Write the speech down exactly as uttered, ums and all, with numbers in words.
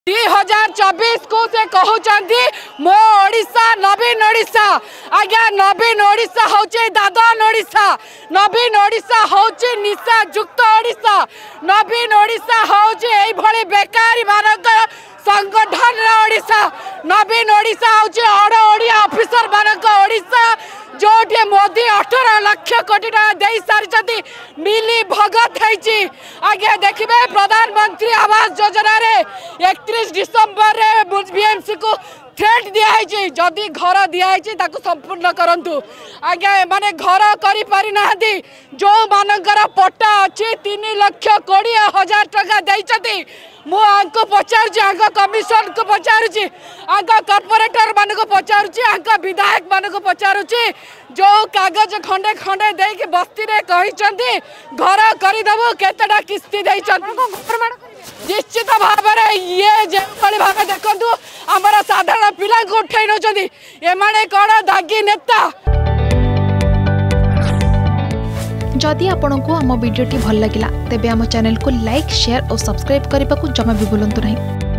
दुई हजार चौबीस को से कहते मो ओडिशा नवीन ओडिशा आज्ञा नवीन ओडिशा हूँ दादन ओडिशा नवीन ओडिशा हूँ निशा युक्त ओडिशा नवीन ओडिशा हूँ ये बेकारी मानक संगठन ओडिशा नवीन ओडिशा हूँ अड़ ओडिया ऑफिसर मानक ओडिशा जो मोदी अठारह लाख कोटी टका दे सारी मिली भगत है आगे देखिए प्रधानमंत्री आवास योजना रे इकतीस डिसेम्बर रे बीएमसी को थ्रेट दिखाई जदि घर दिखाई संपूर्ण करूँ आगे माने घर करी पारि नाहंती जो मानकर पट्टा अच्छी तीन लाख कोड़े हजार टका देती मुझे पचार कमिशन को पचारुची कॉर्पोरेटर मान को पचारुची विधायक मान को पचारुची जो कागज खंडे खंडे दे कि बस्ती रे कहते घर करदेबू केतटा किस्ती निश्चित भाव में ये जो भाव देखु आमर साधारण पिला को उठाई नौकरी एमाने कौन दागी नेता। जदि आपंक आम भिडी भल लगा तेब आम चैनल को लाइक शेयर और सब्सक्राइब करने को जमा भी भूलु नहीं।